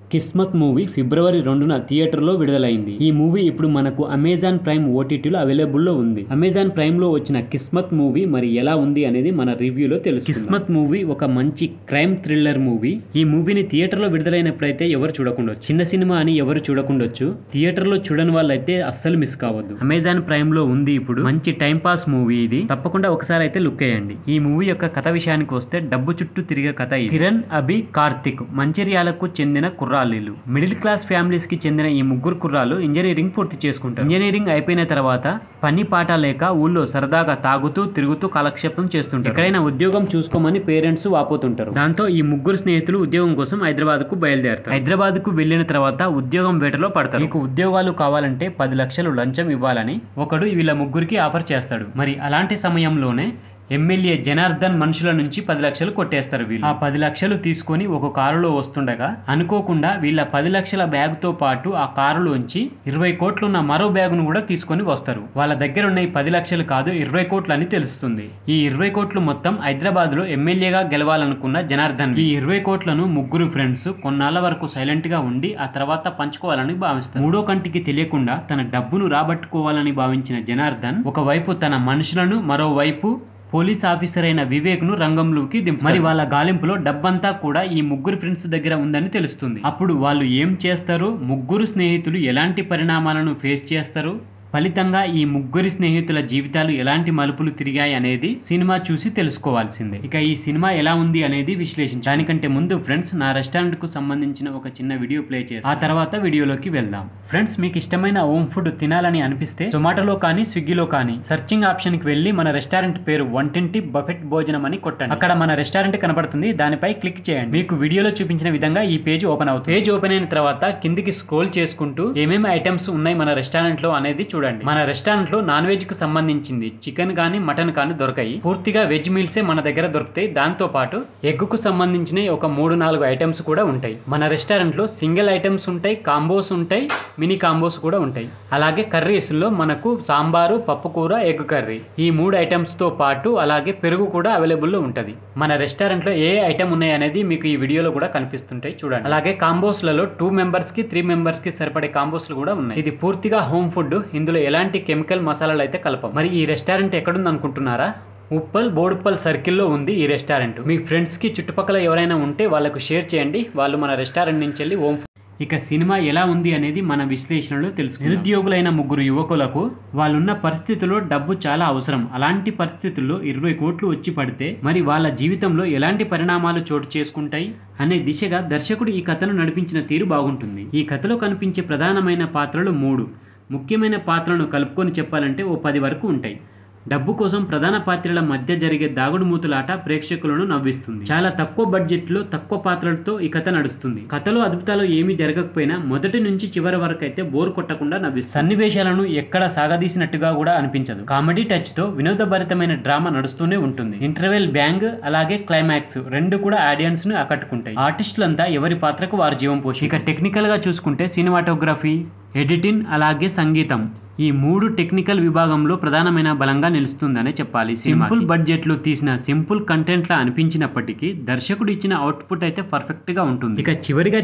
కిస్మత్ movie ఫిబ్రవరి 2న థియేటర్లో విడుదలైంది. ఈ మూవీ ఇప్పుడు మనకు అమెజాన్ ప్రైమ్ ఓటీటీలో అవైలబుల్లో ఉంది. అమెజాన్ ప్రైమ్ లో వచ్చిన కిస్మత్ మూవీ మరి ఎలా ఉంది అనేది మన రివ్యూలో తెలుసు. కిస్మత్ మూవీ ఒక మంచి క్రైమ్ థ్రిల్లర్ మూవీ. ఈ మూవీని థియేటర్లో విడుదలైనప్పుడైతే ఎవరు చూడకుండొచ్చు, చిన్న సినిమా అని ఎవరు చూడకుండొచ్చు. థియేటర్లో చూడని వాళ్ళైతే అస్సలు మిస్ కావద్దు. అమెజాన్ ప్రైమ్ లో ఉంది ఇప్పుడు. మంచి టైం పాస్ మూవీ ఇది. తప్పకుండా ఒకసారి అయితే లుక్ వేయండి. ఈ మూవీ యొక్క కథ విషయానికి వస్తే డబ్బు చుట్టూ తిరిగే కథ ఇది. కిరణ్, అభి, కార్తిక్ మంచిర్యాలకు చెందిన కుర్రాళ్ళు. మిడిల్ క్లాస్ ఫ్యామిలీస్ కి చెందిన ఈ ముగ్గురు కుర్రాళ్ళు ఇంజనీరింగ్ పూర్తి చేసుకుంటారు. ఇంజనీరింగ్ అయిపోయిన తర్వాత పని పాట లేక ఊళ్ళో సరదాగా తాగుతూ తిరుగుతూ కాలక్షేపం చేస్తుంటారు. ఎక్కడైనా ఉద్యోగం చూసుకోమని పేరెంట్స్ వాపోతుంటారు. దాంతో ఈ ముగ్గురు స్నేహితులు ఉద్యోగం కోసం హైదరాబాద్ కు బయలుదేరతారు. హైదరాబాద్ కు వెళ్లిన తర్వాత ఉద్యోగం వేటలో పడతారు. మీకు ఉద్యోగాలు కావాలంటే 10 లక్షలు లంచం ఇవ్వాలని ఒకడు వీళ్ళ ముగ్గురికి ఆఫర్ చేస్తాడు. మరి అలాంటి సమయంలోనే ఎమ్మెల్యే జనార్దన్ మనుషుల నుంచి 10 లక్షలు కొట్టేస్తారు. వీళ్ళు ఆ 10 లక్షలు తీసుకొని ఒక కారులో వస్తుండగా అనుకోకుండా వీళ్ళ 10 లక్షల బ్యాగ్ తో పాటు ఆ కారులోంచి 20 కోట్లున్న మరో బ్యాగును కూడా తీసుకొని వస్తారు. వాళ్ళ దగ్గర ఉన్న 10 లక్షలు కాదు 20 కోట్లు అని తెలుస్తుంది. ఈ 20 కోట్లు మొత్తం హైదరాబాద్ లో ఎమ్మెల్యేగా గెలవాలనుకున్న జనార్దన్. ఈ 20 కోట్లను ముగ్గురు ఫ్రెండ్స్ కొన్నాళ్ల వరకు సైలెంట్ గా ఉండి ఆ తర్వాత పంచుకోవాలని భావిస్తారు. మూడో కంటికి తెలియకుండా తన డబ్బును రాబట్టుకోవాలని భావించిన జనార్దన్ ఒకవైపు తన మనుషులను, మరోవైపు పోలీస్ ఆఫీసర్ అయిన వివేక్ ను రంగంలోకి దింపు. మరి వాళ్ళ గాలింపులో డబ్బంతా కూడా ఈ ముగ్గురు ఫ్రెండ్స్ దగ్గర ఉందని తెలుస్తుంది. అప్పుడు వాళ్ళు ఏం చేస్తారు, ముగ్గురు స్నేహితులు ఎలాంటి పరిణామాలను ఫేస్ చేస్తారు, ఫలితంగా ఈ ముగ్గురి స్నేహితుల జీవితాలు ఎలాంటి మలుపులు తిరిగాయి అనేది సినిమా చూసి తెలుసుకోవాల్సిందే. ఇక ఈ సినిమా ఎలా ఉంది అనేది విశ్లేషించాలి. దానికంటే ముందు ఫ్రెండ్స్ నా రెస్టారెంట్ కు సంబంధించిన ఒక చిన్న వీడియో ప్లే చేసి ఆ తర్వాత వీడియోలోకి వెళ్దాం. ఫ్రెండ్స్ మీకు ఇష్టమైన హోమ్ ఫుడ్ తినాలని అనిపిస్తే జొమాటోలో కానీ స్విగ్గీలో కానీ సర్చింగ్ ఆప్షన్ కి వెళ్ళి మన రెస్టారెంట్ పేరు 120 బఫెట్ భోజనం అని కొట్టండి. అక్కడ మన రెస్టారెంట్ కనబడుతుంది. దానిపై క్లిక్ చేయండి. మీకు వీడియోలో చూపించిన విధంగా ఈ పేజ్ ఓపెన్ అవుతుంది. పేజ్ ఓపెన్ అయిన తర్వాత కిందికి స్క్రోల్ చేసుకుంటూ ఏమేమి ఐటమ్స్ ఉన్నాయి మన రెస్టారెంట్ లో అనేది చూడండి. మన రెస్టారెంట్ లో నాన్ వెజ్ కు సంబంధించింది చికెన్ గానీ మటన్ కానీ దొరకాయి. పూర్తిగా వెజ్ మీల్సే మన దగ్గర దొరుకుతాయి. దాంతో పాటు ఎగ్ కు సంబంధించిన ఒక 3-4 ఐటమ్స్ కూడా ఉంటాయి. మన రెస్టారెంట్ లో సింగిల్ ఐటమ్స్ ఉంటాయి, కాంబోస్ ఉంటాయి, మినీ కాంబోస్ కూడా ఉంటాయి. అలాగే కర్రీస్ లో మనకు సాంబారు, పప్పు కూర, ఎగ్ కర్రీ ఈ 3 ఐటమ్స్ తో పాటు అలాగే పెరుగు కూడా అవైలబుల్ లో ఉంటది. మన రెస్టారెంట్ లో ఏ ఐటమ్ ఉన్నాయి అనేది మీకు ఈ వీడియోలో కూడా కనిపిస్తుంటాయి చూడండి. అలాగే కాంబోస్ లలో 2 మెంబర్స్ కి 3 మెంబర్స్ కి సరిపడే కాంబోస్ కూడా ఉన్నాయి. ఇది పూర్తిగా హోమ్ ఫుడ్. ఇందులో ఎలాంటి కెమికల్ మసాలాలు అయితే కలపం. మరి ఈ రెస్టారెంట్ ఎక్కడుంది అనుకుంటున్నారా? ఉప్పల్ బోడుప్పల్ సర్కిల్లో ఉంది ఈ రెస్టారెంట్. మీ ఫ్రెండ్స్ కి చుట్టుపక్కల ఎవరైనా ఉంటే వాళ్ళకు షేర్ చేయండి. వాళ్ళు మన రెస్టారెంట్ నుంచి వెళ్ళి హోమ్. ఇక సినిమా ఎలా ఉంది అనేది మన విశ్లేషణలో తెలుసు. నిరుద్యోగులైన ముగ్గురు యువకులకు వాళ్ళున్న పరిస్థితుల్లో డబ్బు చాలా అవసరం. అలాంటి పరిస్థితుల్లో 20 కోట్లు వచ్చి పడితే మరి వాళ్ళ జీవితంలో ఎలాంటి పరిణామాలు చోటు చేసుకుంటాయి అనే దిశగా దర్శకుడు ఈ కథను నడిపించిన తీరు బాగుంటుంది. ఈ కథలో కనిపించే ప్రధానమైన పాత్రలు 3. ముఖ్యమైన పాత్రలను కలుపుకొని చెప్పాలంటే ఓ 10 వరకు ఉంటాయి. డబ్బు కోసం ప్రధాన పాత్రల మధ్య జరిగే దాగుడు మూతులాట ప్రేక్షకులను నవ్విస్తుంది. చాలా తక్కువ బడ్జెట్ లో తక్కువ పాత్రలతో ఈ కథ నడుస్తుంది. కథలో అద్భుతాలు ఏమీ జరగకపోయినా మొదటి నుంచి చివరి వరకు అయితే బోర్ కొట్టకుండా నవ్విస్తుంది. సన్నివేశాలను ఎక్కడ సాగదీసినట్టుగా కూడా అనిపించదు. కామెడీ టచ్ తో వినోదభరితమైన డ్రామా నడుస్తూనే ఉంటుంది. ఇంటర్వెల్ బ్యాంగ్ అలాగే క్లైమాక్స్ రెండు కూడా ఆడియన్స్ ను ఆకట్టుకుంటాయి. ఆర్టిస్టులంతా ఎవరి పాత్రకు వారు జీవం పోషి. ఇక టెక్నికల్ గా చూసుకుంటే సినిమాటోగ్రఫీ, ఎడిటింగ్ అలాగే సంగీతం ఈ 3 టెక్నికల్ విభాగంలో ప్రధానమైన బలంగా నిలుస్తుందనే చెప్పాలి. సింపుల్ బడ్జెట్ లో తీసిన సింపుల్ కంటెంట్ లా అనిపించినప్పటికీ దర్శకుడు ఇచ్చిన అవుట్పుట్ అయితే పర్ఫెక్ట్ గా ఉంటుంది. ఇక చివరిగా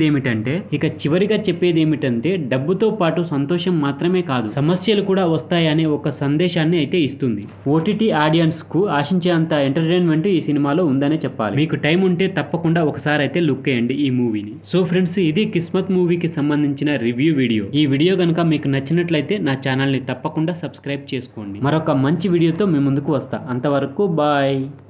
చెప్పేది ఏమిటంటే డబ్బుతో పాటు సంతోషం మాత్రమే కాదు, సమస్యలు కూడా వస్తాయనే ఒక సందేశాన్ని అయితే ఇస్తుంది. ఓటీటీ ఆడియన్స్ కు ఆశించేంత ఎంటర్టైన్మెంట్ ఈ సినిమాలో ఉందనే చెప్పాలి. మీకు టైం ఉంటే తప్పకుండా ఒకసారి అయితే లుక్ వేయండి ఈ మూవీని. సో ఫ్రెండ్స్, ఇది కిస్మత్ మూవీకి సంబంధించిన రివ్యూ వీడియో. ఈ వీడియో కనుక మీకు నచ్చినట్లయితే నా ఛానల్ని తప్పకుండా సబ్స్క్రైబ్ చేసుకోండి. మరొక మంచి వీడియోతో మీ ముందుకు వస్తా. అంతవరకు బాయ్.